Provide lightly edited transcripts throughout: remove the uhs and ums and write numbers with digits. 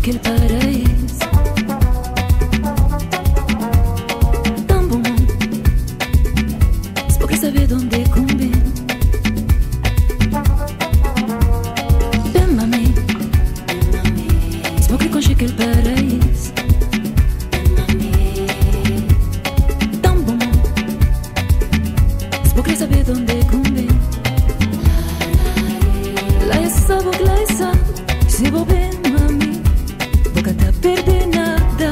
quel paraíso tão bom. Se pouco saber de onde convém. Bem mami, se pouco conche quel paraíso tão bom. Se pouco saber de onde convém. Lá é só boca, lá é só. Se vou bem mami, boca tá perder nada.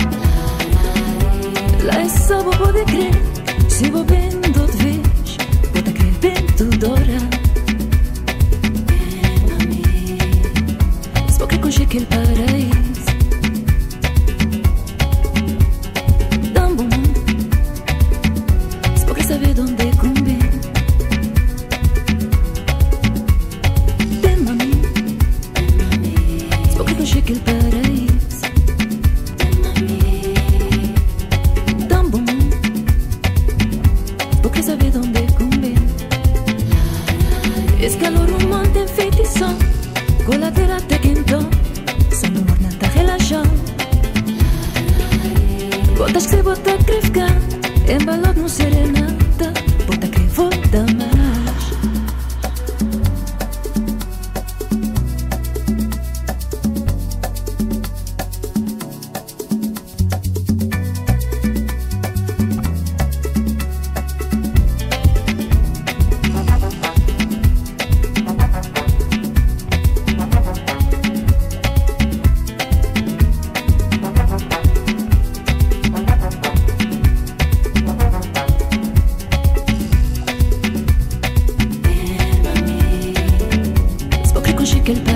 Lá é só vou poder crer. Se vou bem de outra vez, vou tá crer bem tudo ora. Se vou querer concher aquele paraíso tão bom. Se vou querer saber de onde convém. Bem mami, se vou querer concher aquele paraíso tão bom. Se vou querer saber de onde convém. Esse calor humano tem feitiço, colateral até quentou. Som do morno tá relaxando. Botas que se bota a querer ficar embalado no serenata. Bota que volta mais. Quel